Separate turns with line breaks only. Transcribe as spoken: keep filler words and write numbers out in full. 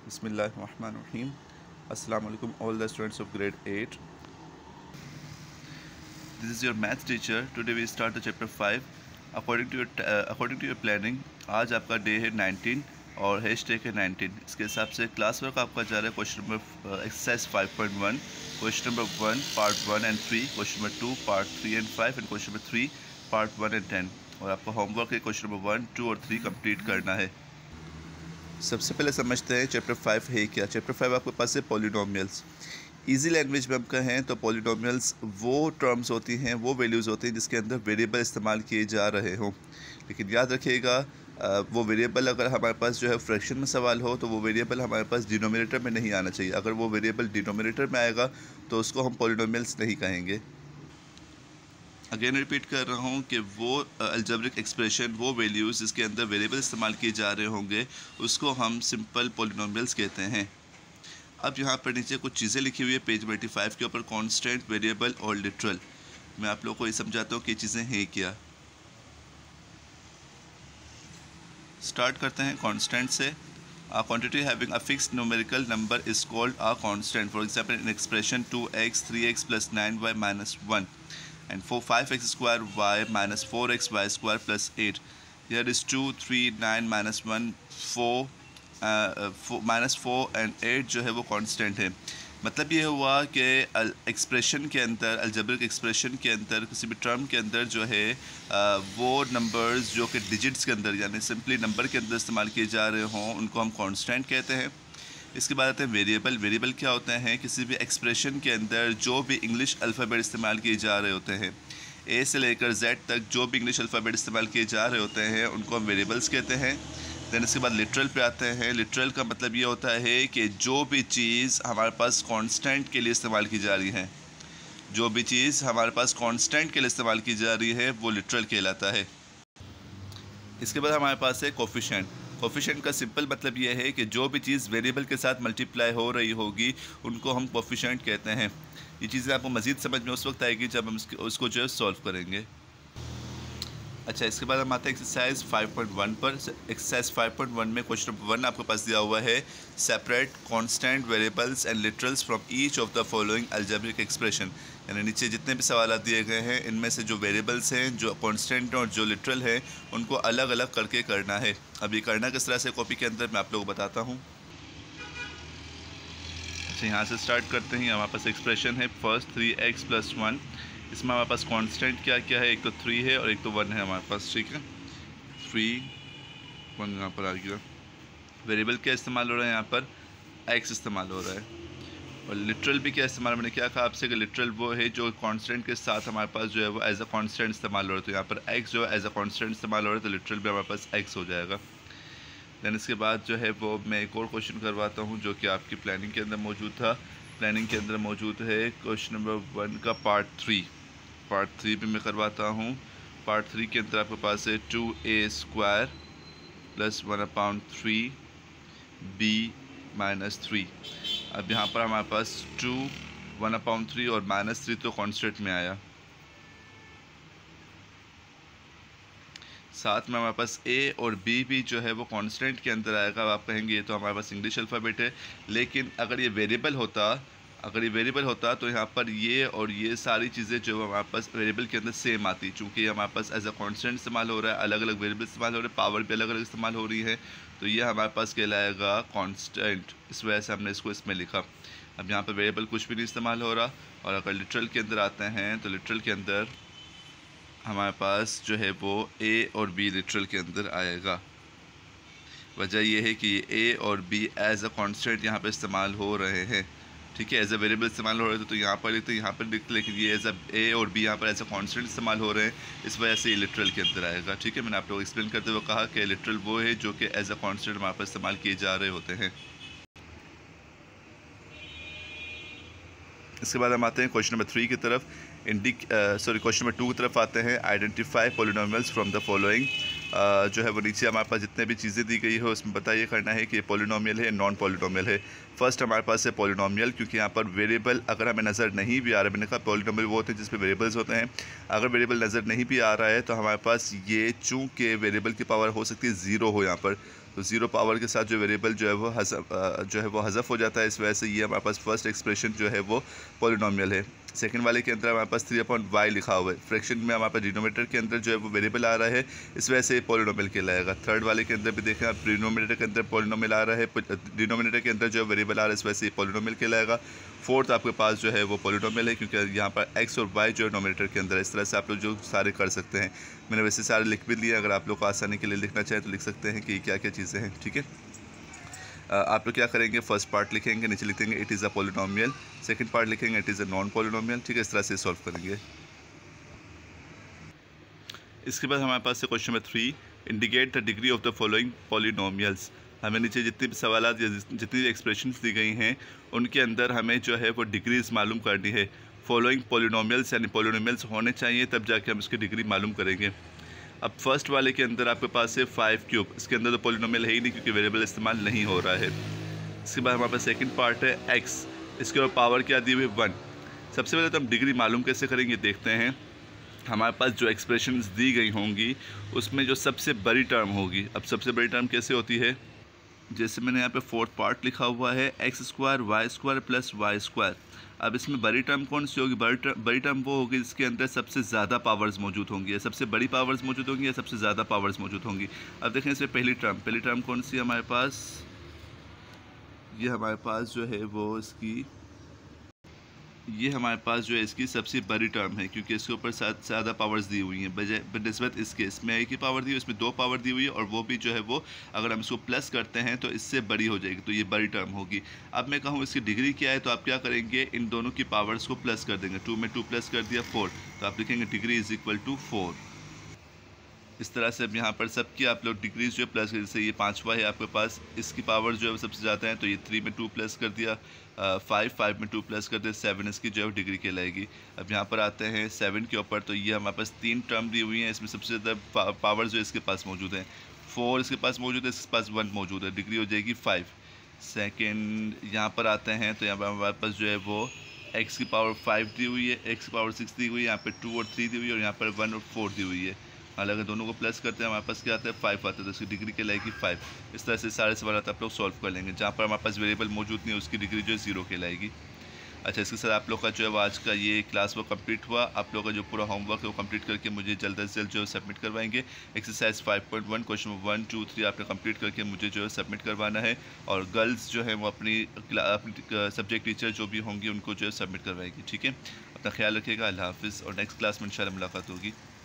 Bismillahirrahmanirrahim. Assalamu alaikum all the students of grade eight. This is your math teacher. Today we start the chapter five. According to your uh, according to your planning, आज आपका day है nineteen और hashtag है nineteen. इसके हिसाब से class work आपका जा रहा है question number exercise five point one, question number one part one and three, question number two part three and five and question number three part one and ten. और आपका homework है question number one two और three complete करना है. सबसे पहले समझते हैं चैप्टर फाइव है क्या. चैप्टर फाइव आपके पास है पॉलिनोमियल्स. इजी लैंग्वेज में हम कहें तो पॉलिनोमियल्स वो टर्म्स होती हैं, वो वैल्यूज़ होती हैं जिसके अंदर वेरिएबल इस्तेमाल किए जा रहे हों. लेकिन याद रखिएगा वो वेरिएबल अगर हमारे पास जो है फ्रैक्शन में सवाल हो तो वो वेरिएबल हमारे पास डिनोमिनेटर में नहीं आना चाहिए. अगर वो वेरिएबल डिनोमिनेटर में आएगा तो उसको हम पॉलिनोमियल्स नहीं कहेंगे. अगेन रिपीट कर रहा हूँ कि वो अलजेब्रिक एक्सप्रेशन, वो वैल्यूज़ जिसके अंदर वेरिएबल इस्तेमाल किए जा रहे होंगे उसको हम सिंपल पॉलिनोमियल्स कहते हैं. अब यहाँ पर नीचे कुछ चीज़ें लिखी हुई है पेज एटी फाइव के ऊपर, कांस्टेंट, वेरिएबल और लिटरल. मैं आप लोगों को ये समझाता हूँ कि ये चीज़ें हैं क्या. स्टार्ट करते हैं कांस्टेंट से. A quantity having a fixed numerical number is called a constant. For example, in expression two x, three x plus nine y minus one and for five x square y minus four x y square plus eight. Here is two, three, nine minus one, four, uh, four minus four and eight जो है वो constant है. मतलब ये हुआ कि expression के अंदर, अलजेब्रिक एक्सप्रेशन के अंदर, किसी भी टर्म के अंदर जो है आ, वो नंबर्स जो कि डिजिट्स के अंदर यानी सिंपली नंबर के अंदर इस्तेमाल किए जा रहे हों उनको हम कांस्टेंट कहते हैं. इसके बाद आते हैं वेरिएबल. वेरिएबल क्या होते हैं? किसी भी एक्सप्रेशन के अंदर जो भी इंग्लिश अल्फ़ाबेट इस्तेमाल किए जा रहे होते हैं, ए से लेकर जेड तक जो भी इंग्लिश अल्फ़ाबेट इस्तेमाल किए जा रहे होते हैं उनको हम वेरिएबल्स कहते हैं. दैन इसके बाद लिटरल पे आते हैं. लिटरल का मतलब ये होता है कि जो भी चीज़ हमारे पास कांस्टेंट के लिए इस्तेमाल की जा रही है, जो भी चीज़ हमारे पास कांस्टेंट के लिए इस्तेमाल की जा रही है वो लिटरल कहलाता है. इसके बाद हमारे पास है कोफिशिएंट. कोफिशिएंट का सिंपल मतलब ये है कि जो भी चीज़ वेरिएबल के साथ मल्टीप्लाई हो रही होगी उनको हम कोफिशिएंट कहते हैं. ये चीज़ें आपको मज़ीद समझ में उस वक्त आएगी जब हम उसको जो है सॉल्व करेंगे. अच्छा, इसके बाद हम आते हैं एक्सरसाइज फाइव पॉइंट वन पर. एक्सरसाइज फाइव पॉइंट वन में क्वेश्चन नंबर वन आपके पास दिया हुआ है separate constant variables and literals from each of the following algebraic expression. यानी नीचे जितने भी सवाल दिए गए हैं इनमें से जो वेरिएबल्स हैं, जो कांस्टेंट और जो लिटरल हैं, उनको अलग अलग करके करना है. अब ये करना किस तरह से कॉपी के अंदर मैं आप लोगों को बताता हूँ. अच्छा, यहाँ से स्टार्ट करते हैं. हमारे पास एक्सप्रेशन है first three x plus one. इसमें हमारे पास कांस्टेंट क्या क्या है? एक तो थ्री है और एक तो वन है हमारे पास. ठीक है, थ्री वन यहाँ पर आ गया. वेरिएबल क्या इस्तेमाल हो रहा है? यहाँ पर एक्स इस्तेमाल हो रहा है. और लिटरल भी क्या इस्तेमाल, मैंने क्या कहा आपसे कि लिटरल वो है जो कांस्टेंट के साथ हमारे पास जो है वो एज अ कांस्टेंट इस्तेमाल हो रहा है. तो यहाँ पर एक्स जो है एज अ कांस्टेंट इस्तेमाल हो रहा है तो लिटरल भी हमारे पास एक्स हो जाएगा. दैन इसके बाद जो है वो मैं एक और क्वेश्चन करवाता हूँ जो कि आपकी प्लानिंग के अंदर मौजूद था. प्लानिंग के अंदर मौजूद है क्वेश्चन नंबर वन का पार्ट थ्री. पार्ट थ्री भी मैं करवाता हूँ. पार्ट थ्री के अंदर आपके पास है two a square plus one upon three b minus three. अब यहाँ पर हमारे पास टू वन अपॉन थ्री और माइनस थ्री तो कॉन्स्टेंट में आया. साथ में हमारे पास ए और बी भी जो है वो कांस्टेंट के अंदर आएगा. आप कहेंगे ये तो हमारे पास इंग्लिश अल्फ़ाबेट है, लेकिन अगर ये वेरिएबल होता अगर ये वेरिएबल होता तो यहाँ पर ये और ये सारी चीज़ें जो हमारे पास वेरिएबल के अंदर सेम आती. चूँकि हमारे पास एज अ कांस्टेंट इस्तेमाल हो रहा है, अलग अलग वेरिएबल इस्तेमाल हो रहे हैं, पावर भी अलग अलग इस्तेमाल हो रही है, तो ये हमारे पास कहलाएगा कांस्टेंट. इस वजह से हमने इसको इसमें लिखा. अब यहाँ पर वेरिएबल कुछ भी नहीं इस्तेमाल हो रहा. और अगर लिटरल के अंदर आते हैं तो लिटरल के अंदर हमारे पास जो है वो ए और बी लिटरल के अंदर आएगा. वजह यह है कि ए और बी एज अ कांस्टेंट यहाँ पर इस्तेमाल हो रहे हैं. ठीक है, एज अ वेरिएबल इस्तेमाल हो रहे थे तो यहाँ पर लिखते यहाँ पर लिखते, लेकिन ये एज अ ए और बी यहाँ पर एज अ कांस्टेंट इस्तेमाल हो रहे हैं, इस वजह से ये लिटरल के अंदर आएगा. ठीक है, मैंने आप लोग एक्सप्लेन करते हुए कहा कि लिटरल वो है जो कि एज अ कांस्टेंट वहाँ पर इस्तेमाल किए जा रहे होते हैं. इसके बाद हम आते हैं क्वेश्चन नंबर थ्री की तरफ. इंडिक सॉरी क्वेश्चन नंबर टू की तरफ आते हैं. Identify polynomials from the following. जो है वो नीचे हमारे पास जितने भी चीज़ें दी गई है उसमें बताइए करना है कि ये पॉलिनोमियल है, नॉन पॉलिनोमियल है. फर्स्ट हमारे पास है पॉलिनोमियल, क्योंकि यहाँ पर वेरिएबल अगर हमें नज़र नहीं भी आ रहा है, मैंने कहा पॉलिनोमियल वो होते हैं जिसमें वेरिएबल्स होते हैं. अगर वेरिएबल नज़र नहीं भी आ रहा है तो हमारे पास ये चूँकि वेरिएबल की पावर हो सकती है ज़ीरो हो यहाँ पर, तो ज़ीरो पावर के साथ जो वेरिएबल जो है वो हज़फ जो है वो हज़फ हो जाता है, इस वजह से ये हमारे पास फर्स्ट एक्सप्रेशन जो है वो पॉलिनोमियल है। सेकंड वाले के अंदर हमारे पास थ्री अपॉन वाई लिखा हुआ है, फ्रैक्शन में हमारे पास डिनोमिनेटर के अंदर जो है वो वेरिएबल आ रहा है, इस वजह से पॉलिनोमियल कहलाएगा। थर्ड वाले के अंदर भी देखें आप, डिनोमिनेटर के अंदर पॉलिनोमियल आ रहा है, डिनोमिनेटर के अंदर जो वेरिएबल आ रहा है, इस वजह से पॉलिनोमियल कहलाएगा। फोर्थ आपके पास जो है वो पॉलिनोमियल है, क्योंकि यहाँ पर एक्स और वाई जो है नोमिनेटर के अंदर है। इस तरह से आप लोग जो सारे कर सकते हैं, मैंने वैसे सारे लिख भी लिए, अगर आप लोग को आसानी के लिए लिखना चाहें तो लिख सकते हैं कि क्या क्या चीज़ें हैं। ठीक है, आप लोग क्या करेंगे, फर्स्ट पार्ट लिखेंगे, नीचे लिखेंगे it is a polynomial, second part लिखेंगे it is a non polynomial. ठीक है, इस तरह से सॉल्व करेंगे। इसके बाद हमारे पास है question number three, indicate the degree of the following polynomials. हमें नीचे जितनी भी सवाल जितनी भी एक्सप्रेशंस दी गई हैं उनके अंदर हमें जो है वो डिग्रीज मालूम करनी है। फॉलोइंग पॉलिनोमियल्स यानी पॉलिनोमियल्स होने चाहिए, तब जाके हम इसकी डिग्री मालूम करेंगे। अब फर्स्ट वाले के अंदर आपके पास है फाइव क्यूब, इसके अंदर तो पॉलिनोमियल है ही नहीं क्योंकि वेरिएबल इस्तेमाल नहीं हो रहा है। इसके बाद हमारे पास सेकंड पार्ट है एक्स, इसके ऊपर पावर क्या दी हुई है, वन। सबसे पहले तो हम डिग्री मालूम कैसे करेंगे देखते हैं। हमारे पास जो एक्सप्रेशंस दी गई होंगी उसमें जो सबसे बड़ी टर्म होगी, अब सबसे बड़ी टर्म कैसे होती है, जैसे मैंने यहाँ पे फोर्थ पार्ट लिखा हुआ है x square y square plus y square. अब इसमें बड़ी टर्म कौन सी होगी, बड़ी टर्म बड़ी टर्म वो होगी जिसके अंदर सबसे ज़्यादा पावर्स मौजूद होंगी, या सबसे बड़ी पावर्स मौजूद होंगी, या सबसे ज़्यादा पावर्स मौजूद होंगी। अब देखें इसमें पहली टर्म पहली टर्म कौन सी है हमारे पास, ये हमारे पास जो है वो इसकी ये हमारे पास जो है इसकी सबसे बड़ी टर्म है, क्योंकि इसके ऊपर ज़्यादा पावर्स दी हुई हैं बजाय बनस्बत इसके। इसमें एक ही पावर दी हुई है, इसमें दो पावर दी हुई है, और वो भी जो है वो अगर हम इसको प्लस करते हैं तो इससे बड़ी हो जाएगी, तो ये बड़ी टर्म होगी। अब मैं कहूँ इसकी डिग्री क्या है, तो आप क्या करेंगे, इन दोनों की पावर्स को प्लस कर देंगे। टू में टू प्लस कर दिया फोर, तो आप लिखेंगे degree is equal to four. इस तरह से अब यहाँ पर सबकी आप लोग डिग्रीज जो है प्लस कर, जैसे ये पाँचवा है आपके पास, इसकी पावर जो है वो सबसे ज़्यादा है, तो ये थ्री में टू प्लस कर दिया, फाइव फाइव में टू प्लस कर दिया, सेवन इसकी जो है डिग्री कहलाएगी। अब यहाँ पर आते हैं सेवन के ऊपर, तो ये हमारे पास तीन टर्म दी हुई हैं, इसमें सबसे ज़्यादा पावर जो है इसके पास मौजूद है, फोर इसके पास मौजूद है, इसके पास वन मौजूद है, डिग्री हो जाएगी फाइव। सेकेंड यहाँ पर आते हैं तो यहाँ पर हमारे पास जो है वो एक्स की पावर फाइव दी हुई है, एक्स की पावर सिक्स दी हुई है, यहाँ पर टू और थ्री दी हुई है, और यहाँ पर वन और फोर दी हुई है। हालांकि दोनों को प्लस करते हैं हमारे पास क्या आता है, फाइव आता है, तो इसकी डिग्री कहलाएगी फाइव। इस तरह से सारे सवाल आप लोग सॉल्व कर लेंगे। जहाँ पर हमारे पास वेरिएबल मौजूद नहीं है उसकी डिग्री जो है ज़ीरो कहलाएगी। अच्छा, इसके साथ आप लोग का जो है वो आज का ये क्लास वो कंप्लीट हुआ। आप लोग का जो पूरा होमवर्क है वो कंप्लीट करके मुझे जल्द से जल्द जो है सबमिट करवाएंगे। Exercise five point one question one two three आपने कंप्लीट करके मुझे जो है सबमिट करवाना है, और गर्ल्स जो है वो अपनी अपनी सब्जेक्ट टीचर जो भी होंगी उनको जो है सबमिट करवाएगी। ठीक है, अपना ख्याल रखिएगा, अल्लाह हाफिज़, और नेक्स्ट क्लास में इंशाल्लाह मुलाकात होगी।